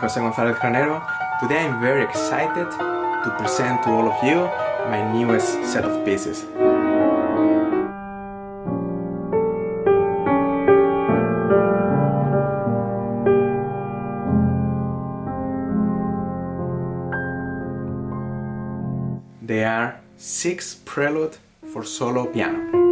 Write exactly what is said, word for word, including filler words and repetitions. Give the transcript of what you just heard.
Jose Gonzalez Granero. Today I'm very excited to present to all of you my newest set of pieces. They are six Prelude for solo piano.